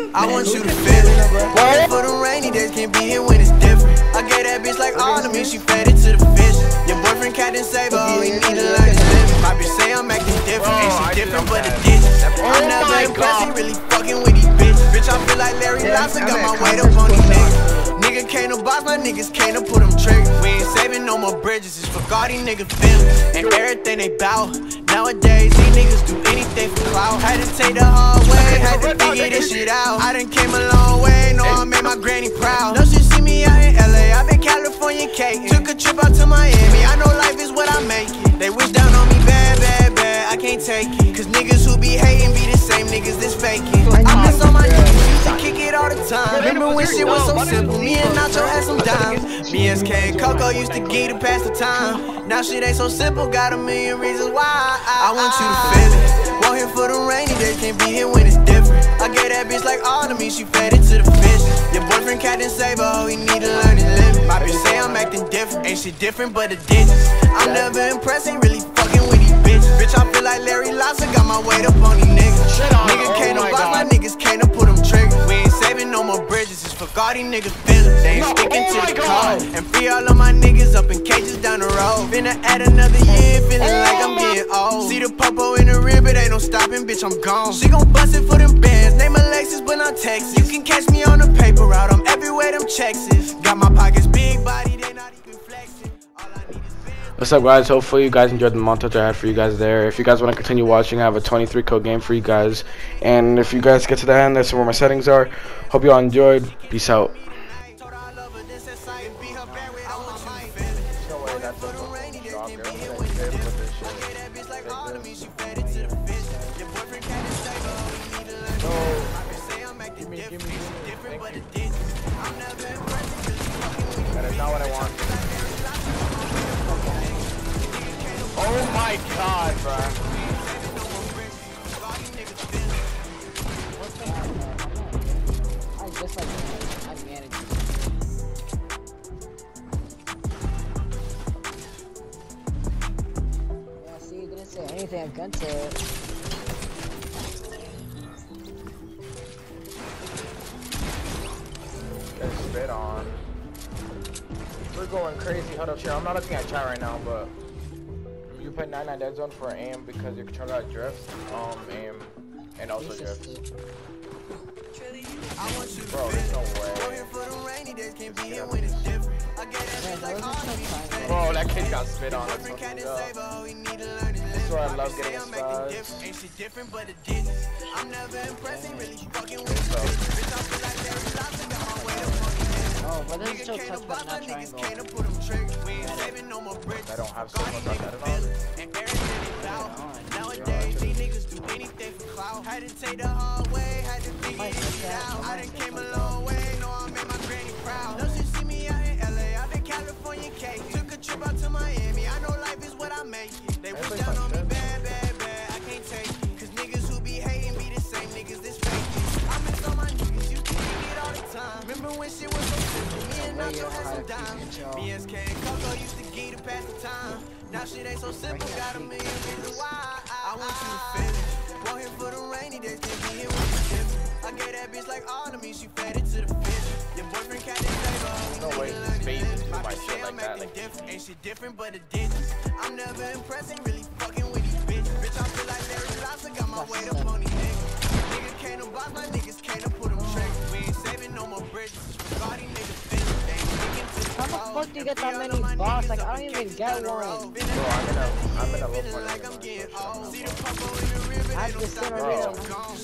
I want you to feel it. Waiting for the rainy days, can't be here when it's different. I gave that bitch like all of me, she fed it to the fish. Your boyfriend Captain Save her, he need to learn to live. My bitch say I'm acting different, ain't she different but the ditch. I'm never impressed, he really fucking with these bitches. Bitch, I feel like Larry Lobster, got my weight up on these niggas. Nigga can't no boss, my niggas can't no put them triggers. We ain't saving no more bridges, it's for all these niggas feelings and everything they bout. Nowadays, these niggas do anything for clout. Had to take the hard way, had to figure this shit out. I done came a long way, know I made my granny proud. No, she see me out in LA, I been California caking. Took a trip out to Miami, I know life is what I make it. They wish down on me bad, bad, bad, I can't take it. Cause niggas who be hating be the same niggas that's faking. I miss all my niggas, used to kick it all the time. Remember when shit was so simple, me and Nacho had some dimes. Me and SK and Coco used to get to pass the time. Now shit ain't so simple, got a million reasons why. I want you to feel it. Want here for the rainy days, can't be here when it's different. I gave that bitch like all of me, she fed it to the fish. Your boyfriend Captain Save her, oh, he need to learn to live. My bitch say I'm acting different, ain't shit different but the digits. I'm never impressed, ain't really fucking with these bitches. Bitch, I feel like Larry Lobster, got my weight up on these niggas. Nigga can't no boss, my niggas can't no put them triggers. We ain't saving no more bridges, it's for all these niggas feelings. They ain't sticking to the code. And free all of my niggas up in cages down the road. Finna add another year, feeling like I'm getting old. See the popo in the rear, but ain't no stopping, bitch, I'm gone. She gon' bust it for them bands, name Alexis, but not Texas. You can catch me on the paper route, I'm everywhere them checks is. Got my pockets big body, they not even flexing. All I need is bands. What's up, guys? Hopefully you guys enjoyed the montage I had for you guys there. If you guys want to continue watching, I have a 23 code game for you guys. And if you guys get to the end, that's where my settings are. Hope you all enjoyed. Peace out. That is not what I want. Oh my god, bruh. I just like I managed. Yeah, see, you didn't say anything against it. Spit on. We're going crazy. Hold up, chill. I'm not looking at chat right now, but you put 99 dead zone for aim because your controller drifts, aim, and also drifts. Bro, there's no way. Bro, that kid got spit on. That's fucking up. That's why I love getting spies. Ain't shit different but the digits. I'm never impressed, ain't really fucking with you. Bitch, I feel like Larry Lobster, got my weight up on these niggas. Oh, but there's still touch but not triangle. I don't have so much on that at all. And everything is out. Nowadays, these niggas do anything for clout. Had to take the hard way, had to figure it out. I done came a long way, know I made my granny proud. No, she see me out in LA, I been California cake. Took a trip out to Miami, I know life is what I make it. They wish down on me bad, bad, bad, I can't take it. Cause niggas who be hating be the same niggas that's faking. I miss all my niggas, you can get all the time. Remember when shit was so simple, me and Nacho had some dimes. Me and SK and Coco used to get to pass the time. Now shit ain't so simple, got a million reasons why. I want you to feel it. Want here for the rainy days, can't be here when it's different. I gave that bitch like all of me, she fed it to the fish. Your boyfriend Captain Save her, No way, space is too much shit like that. Like, ain't shit different but the digits. I'm never impressed, ain't really fucking with these bitches. Bitch, I feel like Larry Lobster, got my weight up on these niggas. Nigga can't no boss, my niggas can't no put them triggers. We ain't saving no more bridges. All these niggas feelings, they ain't sticking to the How the fuck do you get that many boss? Like, I don't even get one. bro, I'm in a low point. I have to sit around.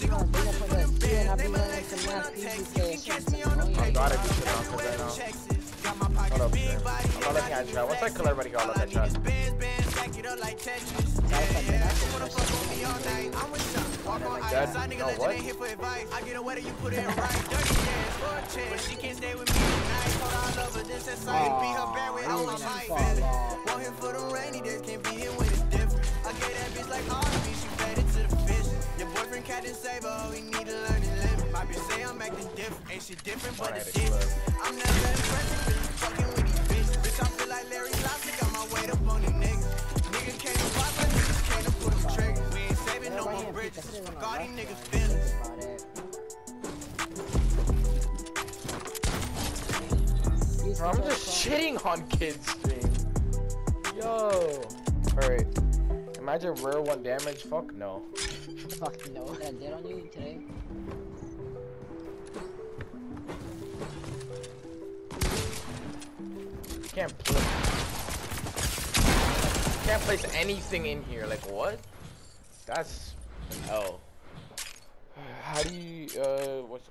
I'm glad I beat you down because I know. Hold up, man. I'm not looking at chat. Once I kill everybody, go look at chat. Dead? No, what? I get away, you put it right. Dirty ass for a chance. But she can't stay with me tonight. Told her I love her, this that side. Be her bad way, I want my feeling. Want him for the rainy days, can't be here when it's different. I gave that bitch like all of me, she fed it to the fish. Your boyfriend Captain Save her, oh, he need to learn to live. My bitch say I'm acting different, ain't shit different but the difference. I'm never impressed, really fucking with these bitches. Bitch, I feel like Larry Lobster, got my weight up on these niggas. Nigga can't no boss, my niggas can't no put them triggers. We ain't saving no more bridges, fuck all these niggas feelings. Bro, I'm just shitting on kids stream. Yo. Alright. Imagine rare 1 damage. Fuck no. Fuck no. What I did on you today? Can't place anything in here. Like what? That's hell. How do you what's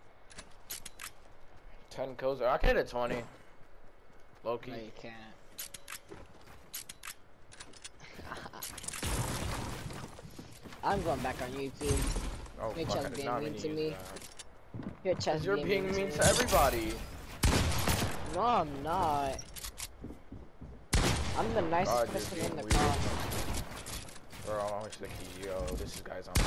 10 kills? I can hit a 20. Low-key. No, you can't. I'm going back on YouTube. Oh Your fuck, chest I did being not mean mean to to me. use that. Your chest You're being mean to everybody. No, I'm not. I'm the nicest God, you're person in being the weird. car. Bro, I'm wish the key. Yo, this is guys on.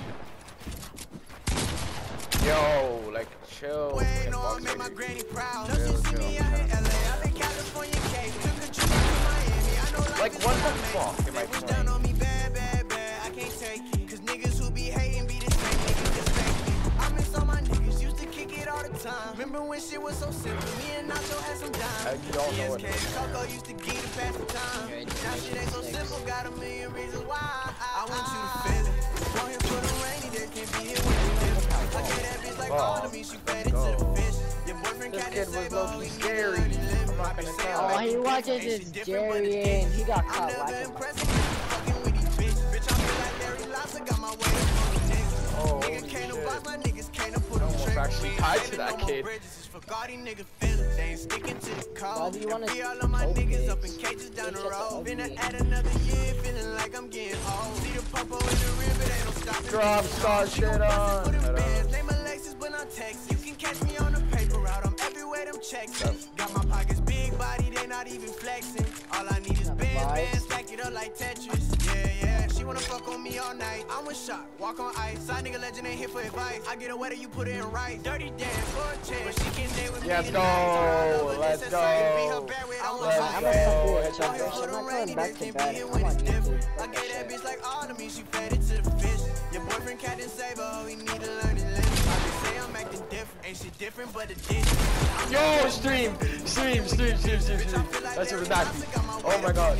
Yo, like chill. Wait, no, I made my granny proud. Don't you see me out in LA? I'm in California, Cape. Took a trip to Miami. I know Like what the fuck am I wish down playing? on me bad, bad, bad. I can't take it. Cause niggas who be hating be the same niggas just fake it. I miss all my niggas, used to kick it all the time. Remember when shit was so simple? Me and Nacho had some dimes. You don't know what it is. Coco used to get it past the time. Now shit ain't so simple, got a million reasons why. I want you to feel it. Want here for the rainy days, can't be here when it's different. I get that bitch like all of me, she fed it to the fish. Your boyfriend This can't kid was save low-key scary. I'm not gonna tell. Oh, he watches this Jerry and he got caught I'm never lacking. impressed fucking with these bitches. Bitch, I feel like Larry Lobster, got my way up on these niggas. Oh, Nigga can't holy box shit. my niggas, can't put them Almost tricks. actually We tied ain't to that no more kid. bridges, it's for Gotti nigga feelings. They ain't sticking to the Why code. do you wanna Free all of my poke niggas it? up in cages down the It's just road. Been ugly. at another year, feeling like I'm getting old. See the popo in the rim, but ain't no stopping. Drop star shit on. Name Alexis, but I'm Texas. You can catch me on the paper route. I'm everywhere, them checks. Got my pockets big body, they not even flexing. All I need is bands, stack it up like Tetris. Yeah, she wanna fuck on me all night. I'm with shot, walk on ice. Side nigga legend ain't here for advice. I get a wetter, you put it in right. Dirty dance for a chance. But she can stay with me. Let's go. Let's go. I'm gonna fuck with I'm not going back to bed. I'm on YouTube. I get that bitch like all of me, she fed it to the fish. Your boyfriend cat didn't save her, oh, he need to learn his lesson. I can say I'm acting different, ain't shit different but the dish. Yo, stream. That's a redacted. Oh my god.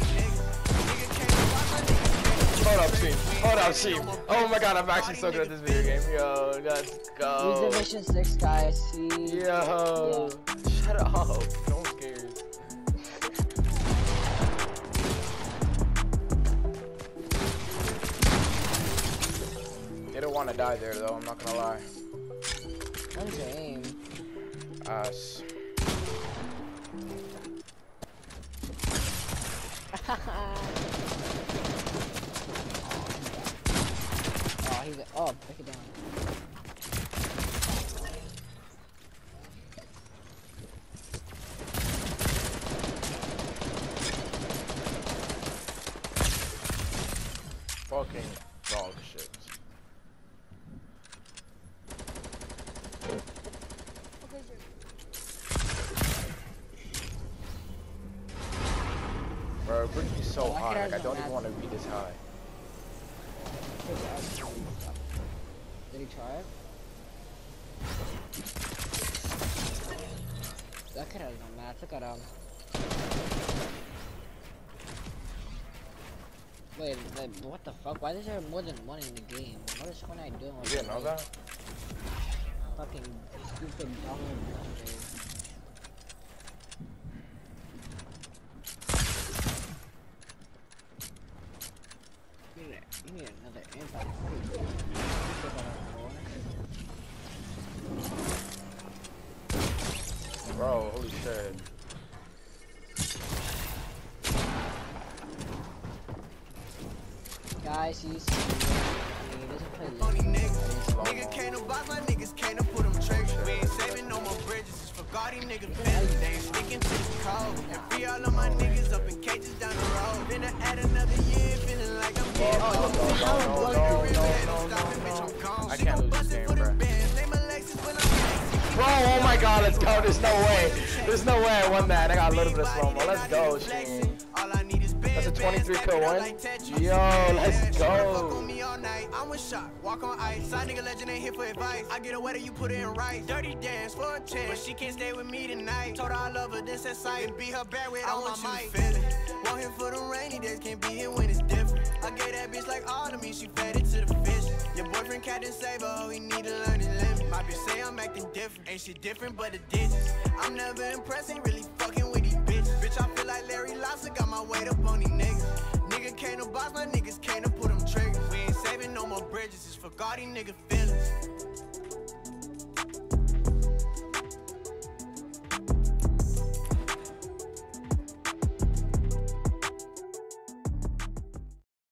Hold up, stream. Oh my god, I'm actually so good at this video game. Yo, let's go. He's Division 6 guys. See. Yo, shut up. No one cares. Didn't want to die there though, I'm not gonna lie. When's your aim? Us. Oh, he's oh, break it down. Fucking dog shit. Bro, it brings me so high, like I don't even want to be this high. Did he try it? That kid has no mats. Look at him. Wait, what the fuck? Why is there more than one in the game? What is Fortnite doing? You didn't know that? Fucking stupid dumb dude. You need another impact. Bro, holy shit. Guys, he's. I mean, he doesn't play Funny Linux. nigga can't box my niggas, can't put them tricks. We ain't saving no more bridges, it's for Gotti nigga feelings. They ain't sticking to the code. And free all of my niggas up in cages down the road. Been at another year, feeling like I'm getting old. I can't lose this game, bro. Bro, oh my god, let's go. There's no way. There's no way I won that. I got a little bit of slow-mo. Let's go, Sheen. That's a 23 kill win. Yo, let's go. night. I'm with shock, walk on ice. Side nigga legend ain't here for advice. I get her wetter, you put it in right. Dirty dance for a chance, but she can't stay with me tonight. Told her I love her, this that sight. And be her back with all my might. Feel it. Want him for the rainy days, can't be here when it's different. I gave that bitch like all of me, she fed it to the fish. Your boyfriend Captain Saber, oh, he need to learn his limit. My bitch say I'm acting different, ain't shit different but the digits. I'm never impressed, ain't really fucking with these bitches. Bitch, I feel like Larry Lobster, got my weight up on these niggas. Nigga can't no boss, my niggas can't no pull them triggers. We ain't saving no more bridges, it's for God, these nigga feelings.